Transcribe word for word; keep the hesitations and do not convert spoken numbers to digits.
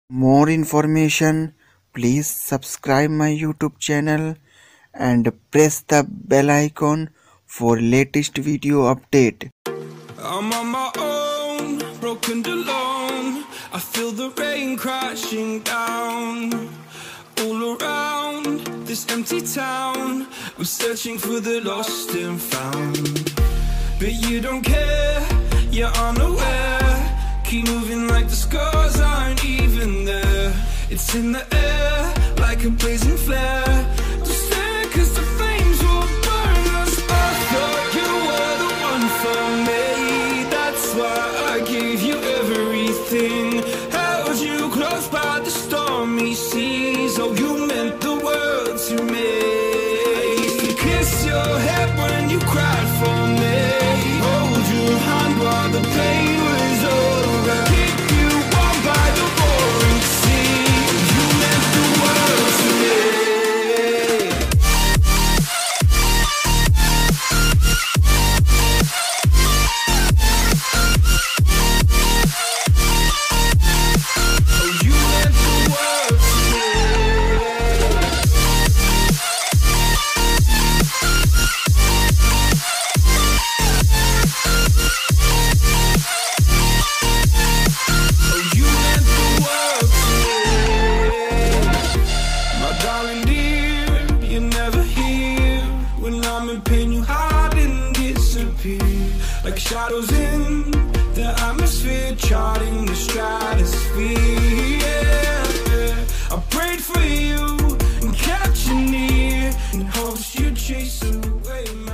More information, please subscribe my YouTube channel and press the bell icon for latest video update. I'm on my own, broken alone. I feel the rain crashing down all around this empty town. We're searching for the lost and found, but you don't care, you're unaware. Keep moving like the scars aren't even there. It's in the air like a blazing flare. Don't stare cause the flames will burn us. I thought you were the one for me. That's why I gave you everything. Held you close by the stormy seas. Oh, you meant the world to me. I used to kiss your head when you cried for me. Hold your hand while the pain was over. Keep you warm by the roaring sea. You meant the world to me. Oh, you meant the world to me. Oh, you meant the world to me. My darling dear, you're never here. When I'm in pain, you hide and disappear. Like shadows in the atmosphere, charting the stratosphere. Yeah, yeah. I prayed for you and kept you near in hopes you'd chase away my